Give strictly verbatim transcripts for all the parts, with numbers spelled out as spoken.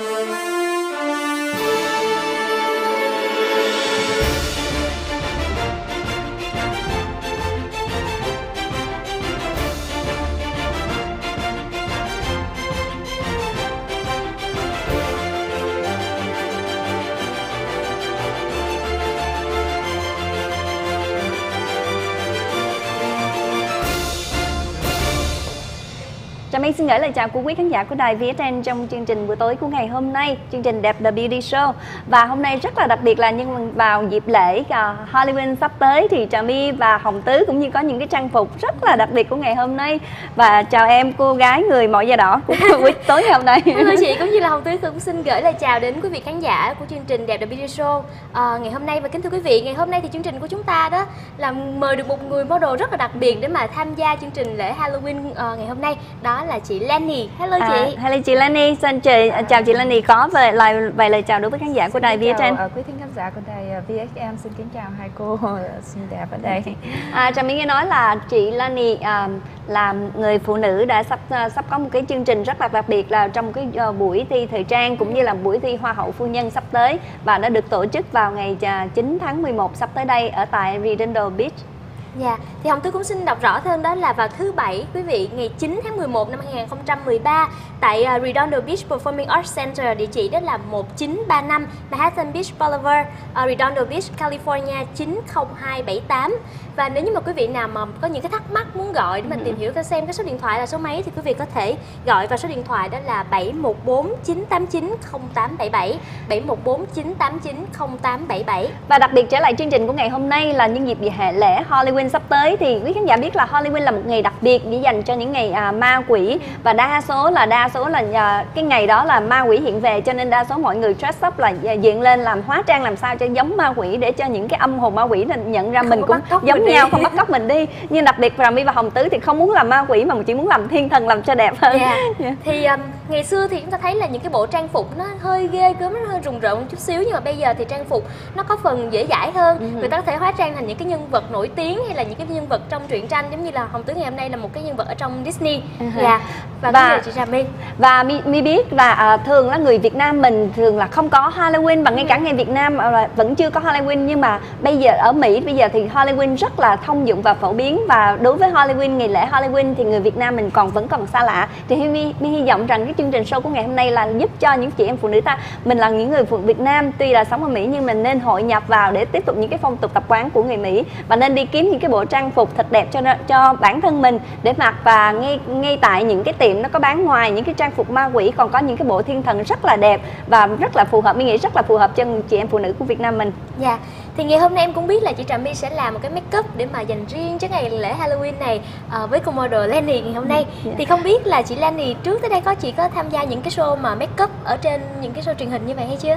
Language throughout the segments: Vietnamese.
Trà My xin gửi lời chào của quý khán giả của đài vê ét en trong chương trình buổi tối của ngày hôm nay, chương trình Đẹp The Beauty Show. Và hôm nay rất là đặc biệt là nhưng vào dịp lễ uh, Halloween sắp tới thì Trà My và Hồng Tứ cũng như có những cái trang phục rất là đặc biệt của ngày hôm nay. Và chào em cô gái người mọi da đỏ của buổi tối ngày hôm nay. Thưa chị cũng như là Hồng Tứ cũng xin gửi lời chào đến quý vị khán giả của chương trình Đẹp The Beauty Show uh, ngày hôm nay. Và kính thưa quý vị, ngày hôm nay thì chương trình của chúng ta đó là mời được một người model rất là đặc biệt để mà tham gia chương trình lễ Halloween uh, ngày hôm nay. Đó là chị Lenny. Hello chị. À, hello chị Lenny. Xin chị, chào chị Lenny, có về lời vài lời chào đối với khán giả của đài vê ét en. Quý thính khán giả của đài vê ét en xin kính chào hai cô xinh đẹp ở đây. À, Trà My nghe nói là chị Lenny à, là người phụ nữ đã sắp sắp có một cái chương trình rất là đặc biệt là trong cái uh, buổi thi thời trang cũng như là buổi thi Hoa hậu phu nhân sắp tới, và đã được tổ chức vào ngày chín tháng mười một sắp tới đây ở tại Redondo Beach. Dạ, yeah. Thì Hồng Tứ cũng xin đọc rõ hơn, đó là vào thứ Bảy quý vị, ngày chín tháng mười một năm hai nghìn không trăm mười ba tại uh, Redondo Beach Performing Arts Center, địa chỉ đó là một chín ba năm Manhattan Beach Boulevard, uh, Redondo Beach, California chín không hai bảy tám. Và nếu như mà quý vị nào mà có những cái thắc mắc muốn gọi để mình tìm hiểu xem cái số điện thoại là số mấy thì quý vị có thể gọi vào số điện thoại đó là bảy một bốn chín tám chín không tám bảy bảy, bảy một bốn chín tám chín không tám bảy bảy. Và đặc biệt trở lại chương trình của ngày hôm nay là nhân dịp hệ lễ Halloween sắp tới, thì quý khán giả biết là Halloween là một ngày đặc biệt để dành cho những ngày à, ma quỷ, và đa số là đa số là à, cái ngày đó là ma quỷ hiện về, cho nên đa số mọi người dress up là diện lên làm hóa trang làm sao cho giống ma quỷ để cho những cái âm hồn ma quỷ nhận ra không mình cũng giống nhau, không bắt cóc mình đi. Nhưng đặc biệt Trà My và Hồng Tứ thì không muốn làm ma quỷ mà chỉ muốn làm thiên thần làm cho đẹp hơn. Yeah. Yeah. Thì um, ngày xưa thì chúng ta thấy là những cái bộ trang phục nó hơi ghê gớm, nó hơi rùng rợn một chút xíu, nhưng mà bây giờ thì trang phục nó có phần dễ dãi hơn. Uh-huh. Người ta có thể hóa trang thành những cái nhân vật nổi tiếng hay là những cái nhân vật trong truyện tranh, giống như là Hồng Tứ ngày hôm nay là một cái nhân vật ở trong Disney. Uh-huh. Yeah. Và, và chị Trà My và My, My biết là à, thường là người Việt Nam mình thường là không có Halloween, và ngay cả ngày Việt Nam à, vẫn chưa có Halloween, nhưng mà bây giờ ở Mỹ bây giờ thì Halloween rất là thông dụng và phổ biến, và đối với Halloween, ngày lễ Halloween thì người Việt Nam mình còn vẫn còn xa lạ. Thì My, My hy vọng rằng cái chương trình show của ngày hôm nay là giúp cho những chị em phụ nữ ta, mình là những người phụ Việt Nam tuy là sống ở Mỹ nhưng mình nên hội nhập vào để tiếp tục những cái phong tục tập quán của người Mỹ, và nên đi kiếm những cái bộ trang phục thật đẹp cho cho bản thân mình để mặc. Và ngay ngay tại những cái tiệm nó có bán ngoài những cái trang phục ma quỷ, còn có những cái bộ thiên thần rất là đẹp và rất là phù hợp, My nghĩ rất là phù hợp cho chị em phụ nữ của Việt Nam mình. Dạ. Yeah. Thì ngày hôm nay em cũng biết là chị Trà My sẽ làm một cái make up để mà dành riêng cho ngày lễ Halloween này uh, với cô model Lenny ngày hôm nay. Yeah. Thì không biết là chị Lenny trước tới đây có chị có tham gia những cái show mà make up ở trên những cái show truyền hình như vậy hay chưa?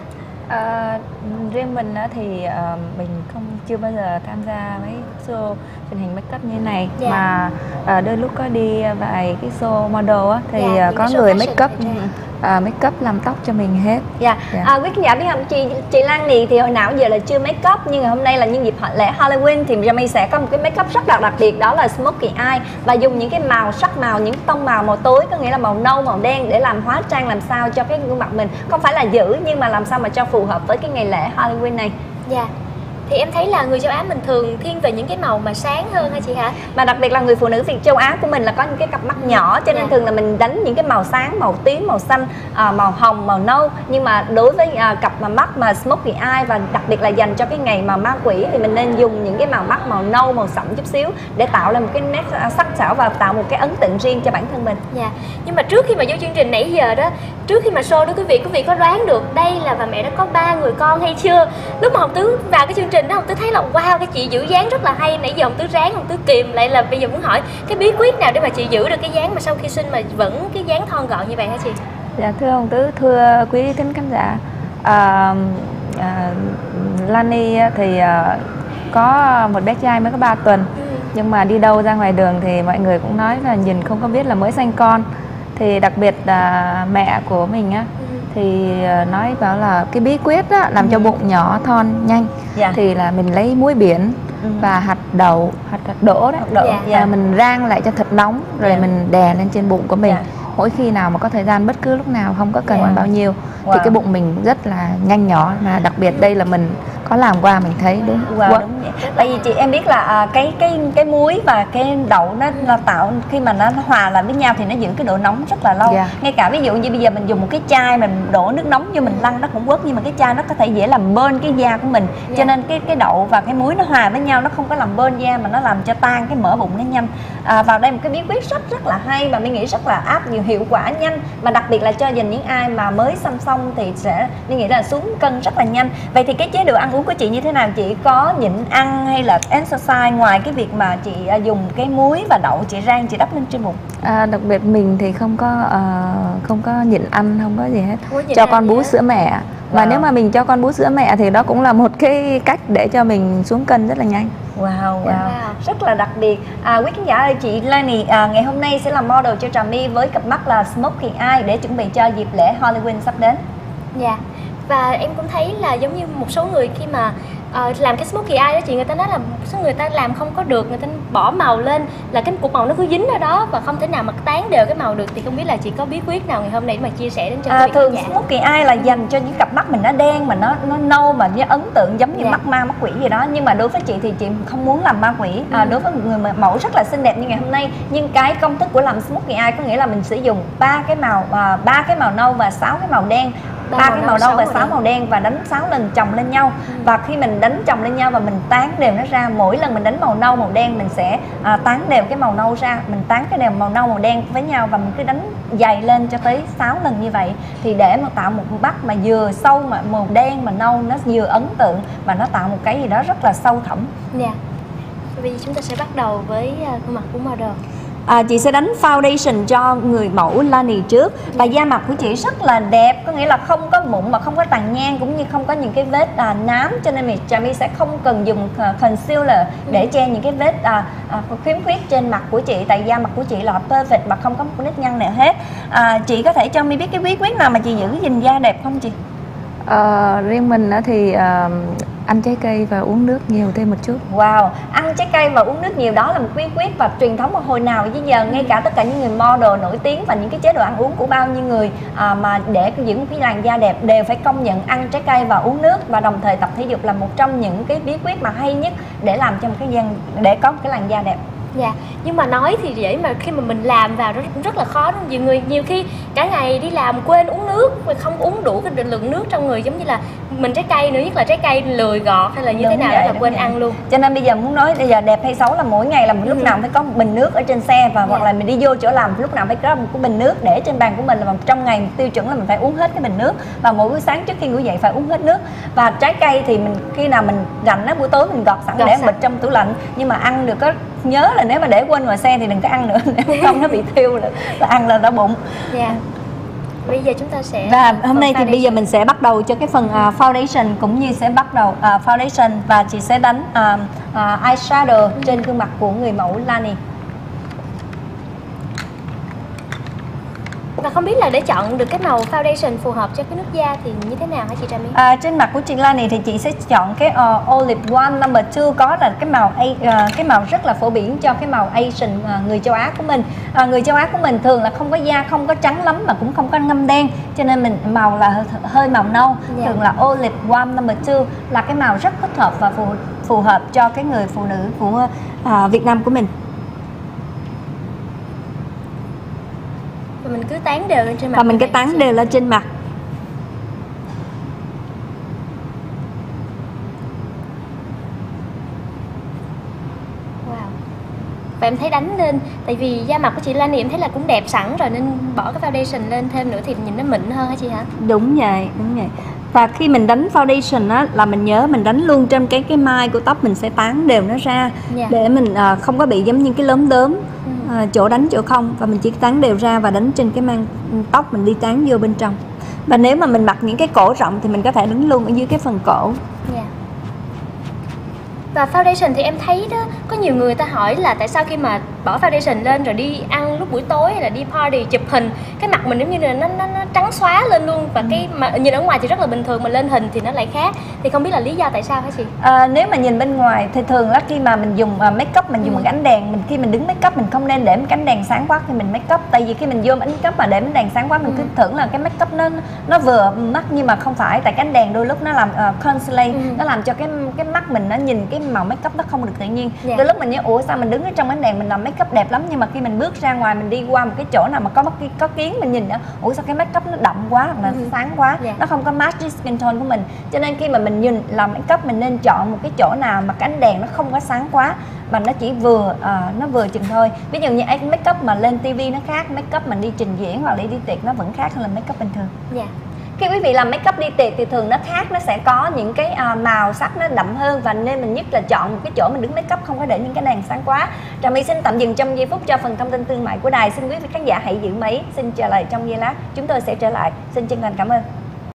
À, riêng mình thì uh, mình không chưa bao giờ tham gia mấy show truyền hình make up như này. Yeah. Mà uh, đôi lúc có đi vài cái show model á, thì yeah, uh, có người make up uh, make up làm tóc cho mình hết. Dạ. Yeah. Yeah. À, quý khán giả biết không, chị chị Lan Nì thì hồi nào giờ là chưa make up, nhưng ngày hôm nay là nhân dịp lễ Halloween thì Trà My sẽ có một cái make up rất là đặc biệt, đó là smoky eye, và dùng những cái màu sắc màu, những tông màu màu tối, có nghĩa là màu nâu, màu đen để làm hóa trang làm sao cho cái gương mặt mình không phải là dữ nhưng mà làm sao mà cho phù hợp với cái ngày lễ Halloween này. Dạ. Yeah. Thì em thấy là người châu Á mình thường thiên về những cái màu mà sáng hơn hả chị hả? Mà đặc biệt là người phụ nữ Việt châu Á của mình là có những cái cặp mắt nhỏ, cho nên yeah. thường là mình đánh những cái màu sáng, màu tím, màu xanh, à, màu hồng, màu nâu. Nhưng mà đối với à, cặp mà mắt mà smoky eye, và đặc biệt là dành cho cái ngày mà ma quỷ, thì mình nên dùng những cái màu mắt màu nâu, màu sẫm chút xíu để tạo ra một cái nét sắc sảo và tạo một cái ấn tượng riêng cho bản thân mình. Dạ. Yeah. Nhưng mà trước khi mà vô chương trình nãy giờ đó, trước khi mà show đó quý vị, quý vị có đoán được đây là bà mẹ đã có ba người con hay chưa? Lúc mà Hồng Tứ vào cái chương trình đó, Hồng Tứ thấy là wow, cái chị giữ dáng rất là hay. Nãy giờ Hồng Tứ ráng, Hồng Tứ kìm lại, là bây giờ muốn hỏi cái bí quyết nào để mà chị giữ được cái dáng mà sau khi sinh mà vẫn cái dáng thon gọn như vậy hả chị? Dạ thưa Hồng Tứ, thưa quý thính khán giả, à, à, Lani thì à, có một bé trai mới có ba tuần. Ừ. Nhưng mà đi đâu ra ngoài đường thì mọi người cũng nói là nhìn không có biết là mới sanh con. Thì đặc biệt là mẹ của mình á, ừ. thì nói bảo là cái bí quyết á, làm ừ. cho bụng nhỏ thon nhanh. Dạ. Thì là mình lấy muối biển ừ. và hạt đậu, hạt, hạt đỗ đấy, đậu. Dạ. Và mình rang lại cho thật nóng, rồi dạ. mình đè lên trên bụng của mình. Dạ. mỗi khi nào mà có thời gian, bất cứ lúc nào, không có cần Wow. bao nhiêu Wow. thì cái bụng mình rất là nhanh nhỏ, mà đặc biệt đây là mình có làm qua mình thấy đúng. Wow, Wow. đúng vậy. Tại vì chị em biết là à, cái cái cái muối và cái đậu nó nó tạo khi mà nó hòa lại với nhau thì nó giữ cái độ nóng rất là lâu. Yeah. Ngay cả ví dụ như bây giờ mình dùng một cái chai mình đổ nước nóng vô mình lăn nó cũng quất, nhưng mà cái chai nó có thể dễ làm bơn cái da của mình. Cho Yeah. nên cái cái đậu và cái muối nó hòa với nhau, nó không có làm bơn da mà nó làm cho tan cái mỡ bụng nó nhanh. À, vào đây một cái bí quyết rất rất là hay và mình nghĩ rất là áp dụng hiệu quả nhanh, mà đặc biệt là cho dành những ai mà mới xăm xong thì sẽ mình nghĩ là xuống cân rất là nhanh. Vậy thì cái chế độ ăn uống của chị như thế nào? Chị có nhịn ăn hay là exercise ngoài cái việc mà chị à, dùng cái muối và đậu chị rang chị đắp lên trên bụng? À, đặc biệt mình thì không có uh, không có nhịn ăn, không có gì hết, Không có nhịn cho ăn con gì bú hết. sữa mẹ. Và Wow. nếu mà mình cho con bú sữa mẹ thì đó cũng là một cái cách để cho mình xuống cân rất là nhanh. Wow, wow, Wow. rất là đặc biệt. À, quý khán giả ơi, chị Lani à, ngày hôm nay sẽ làm model cho Trà My với cặp mắt là Smoky Eye để chuẩn bị cho dịp lễ Halloween sắp đến. Dạ. Và em cũng thấy là giống như một số người khi mà ờ, làm cái smoky eye đó chị, người ta nói là một số người ta làm không có được, người ta bỏ màu lên là cái cục màu nó cứ dính ở đó và không thể nào mà tán đều cái màu được. Thì không biết là chị có bí quyết nào ngày hôm nay để mà chia sẻ đến cho À, quý vị thường khán giả? Smoky Eye là dành cho những cặp mắt mình nó đen mà nó nó nâu mà nó ấn tượng giống như Dạ. mắt ma mắt quỷ gì đó. Nhưng mà đối với chị thì chị không muốn làm ma quỷ. À, Ừ. đối với một người mà mẫu rất là xinh đẹp như ngày hôm nay, nhưng cái công thức của làm Smoky Eye có nghĩa là mình sử dụng ba cái màu à, ba cái màu nâu và sáu cái màu đen. Ba ba màu cái nâu, màu sáu nâu và màu sáu đen. màu đen và đánh sáu lần chồng lên nhau. Ừ. Và khi mình đánh chồng lên nhau và mình tán đều nó ra, mỗi lần mình đánh màu nâu màu đen mình sẽ à, tán đều cái màu nâu ra, mình tán cái đều màu nâu màu đen với nhau và mình cứ đánh dày lên cho tới sáu lần như vậy, thì để mà tạo một mắt mà vừa sâu mà màu đen mà nâu, nó vừa ấn tượng và nó tạo một cái gì đó rất là sâu thẳm. Dạ. Bây giờ chúng ta sẽ bắt đầu với ờ, khuôn mặt của model. À, chị sẽ đánh foundation cho người mẫu Lani trước. Và da mặt của chị rất là đẹp, có nghĩa là không có mụn mà không có tàn nhang, cũng như không có những cái vết à, nám, cho nên mình Trà My sẽ không cần dùng uh, concealer để che những cái vết à, à, khiếm khuyết trên mặt của chị, tại da mặt của chị là perfect mà không có một nếp nhăn nào hết. À, chị có thể cho My biết cái bí quyết nào mà chị giữ gìn da đẹp không chị? Ờ, riêng mình á thì ờ, ăn trái cây và uống nước nhiều thêm một chút. Wow, ăn trái cây và uống nước nhiều đó là một bí quyết và truyền thống hồi nào đến giờ. Ngay cả tất cả những người model nổi tiếng và những cái chế độ ăn uống của bao nhiêu người à, mà để giữ một cái làn da đẹp đều phải công nhận ăn trái cây và uống nước, và đồng thời tập thể dục là một trong những cái bí quyết mà hay nhất để làm cho một cái da, để có một cái làn da đẹp. Dạ, nhưng mà nói thì dễ mà khi mà mình làm vào rất rất là khó đúng không? Nhiều người nhiều khi cả ngày đi làm quên uống nước và không uống đủ cái lượng nước trong người, giống như là mình trái cây nữa, nhất là trái cây lười gọt hay là như Đúng thế nào vậy, đó là đúng quên vậy. ăn luôn. Cho nên bây giờ muốn nói bây giờ đẹp hay xấu là mỗi ngày là một lúc Ừ. nào phải có một bình nước ở trên xe, và hoặc Dạ. là mình đi vô chỗ làm lúc nào phải có một cái bình nước để trên bàn của mình, là một trong ngày tiêu chuẩn là mình phải uống hết cái bình nước, và mỗi buổi sáng trước khi ngủ dậy phải uống hết nước. Và trái cây thì mình khi nào mình rảnh á, buổi tối mình gọt sẵn Gọt để sẵn. bịch trong tủ lạnh, nhưng mà ăn được có nhớ là nếu mà để quên ngoài xe thì đừng có ăn nữa nếu không nó bị thiêu là, là ăn là đau bụng. Dạ. Bây giờ chúng ta sẽ Và hôm phần nay thì bây giờ foundation. mình sẽ bắt đầu cho cái phần uh, foundation, cũng như sẽ bắt đầu uh, foundation và chị sẽ đánh uh, uh, eyeshadow trên gương mặt của người mẫu Lani. Và không biết là để chọn được cái màu foundation phù hợp cho cái nước da thì như thế nào hả chị Trà My? À, trên mặt của chị Lani thì chị sẽ chọn cái uh, Olive One number two, có là cái màu A, uh, cái màu rất là phổ biến cho cái màu Asian, uh, người châu Á của mình. Uh, người châu Á của mình thường là không có da không có trắng lắm mà cũng không có ngâm đen, cho nên mình màu là hơi, hơi màu nâu. Dạ. Thường là Olive One number two là cái màu rất thích hợp và phù phù hợp cho cái người phụ nữ của uh, Việt Nam của mình. Và mình cứ tán đều lên trên mặt. Và mình như cái vậy tán chị. đều lên trên mặt. Wow. Và em thấy đánh lên, tại vì da mặt của chị Lani em thấy là cũng đẹp sẵn rồi, nên bỏ cái foundation lên thêm nữa thì nhìn nó mịn hơn hả chị hả? Đúng vậy, đúng vậy. Và khi mình đánh foundation á là mình nhớ mình đánh luôn trên cái cái mai của tóc, mình sẽ tán đều nó ra. Dạ. Để mình à, không có bị giống như cái lốm đốm Ừ. à, chỗ đánh chỗ không, và mình chỉ tán đều ra và đánh trên cái mang tóc, mình đi tán vô bên trong. Và nếu mà mình mặc những cái cổ rộng thì mình có thể đánh luôn ở dưới cái phần cổ. Dạ. Và foundation thì em thấy đó, có nhiều người ta hỏi là tại sao khi mà bỏ foundation lên rồi đi ăn lúc buổi tối hay là đi party chụp hình, cái mặt mình giống như là nó nó, nó trắng xóa lên luôn, và ừ. cái mà nhìn ở ngoài thì rất là bình thường mà lên hình thì nó lại khác. Thì không biết là lý do tại sao hả chị? À, nếu mà nhìn bên ngoài thì thường là khi mà mình dùng uh, make up, mình dùng ừ. một cái ánh đèn, mình khi mình đứng make up mình không nên để một cái ánh đèn sáng quá khi mình make up, tại vì khi mình vô make up mà để ánh đèn sáng quá mình ừ. cứ tưởng là cái make up nó nó vừa mắt, nhưng mà không phải, tại cái ánh đèn đôi lúc nó làm uh, conceal, ừ. nó làm cho cái cái mắt mình nó nhìn cái màu make up nó không được tự nhiên. Yeah. Đôi lúc mình nhớ ủa sao mình đứng ở trong ánh đèn mình làm make up đẹp lắm, nhưng mà khi mình bước ra ngoài mình đi qua một cái chỗ nào mà có mất có kiến mình nhìn đó, ủa sao cái make up nó đậm quá hoặc là ừ. sáng quá, yeah. nó không có match với skin tone của mình. Cho nên khi mà mình nhìn làm make up mình nên chọn một cái chỗ nào mà cái ánh đèn nó không có sáng quá mà nó chỉ vừa uh, nó vừa chừng thôi. Ví dụ như anh make up mà lên tivi nó khác, make up mình đi trình diễn hoặc là đi tiệc nó vẫn khác hơn là make up bình thường. Yeah. Khi quý vị làm make up đi tiệc thì thường nó khác, nó sẽ có những cái uh, màu sắc nó đậm hơn, và nên mình nhất là chọn một cái chỗ mình đứng make up không có để những cái đèn sáng quá. Trà My xin tạm dừng trong giây phút cho phần thông tin thương mại của đài. Xin quý vị khán giả hãy giữ máy. Xin trở lại trong giây lát, chúng tôi sẽ trở lại. Xin chân thành cảm ơn.